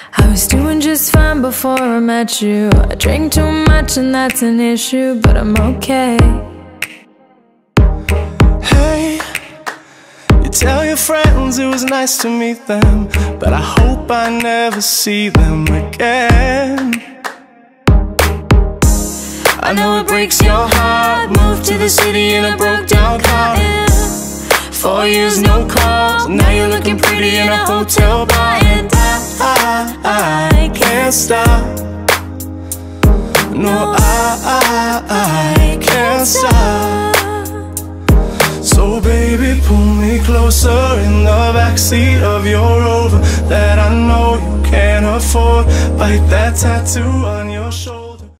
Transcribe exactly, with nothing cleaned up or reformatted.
I was doing just fine before I met you. I drink too much and that's an issue, but I'm okay. Hey, you tell your friends it was nice to meet them, but I hope I never see them again. I know it breaks your heart. Moved to the city in a broke down car. Four years no calls, now you're looking pretty in a hotel bar. And I, I, I can't stop. No, I, I, I can't stop. So baby, pull me closer in the backseat of your Rover that I know you can't afford. Bite that tattoo.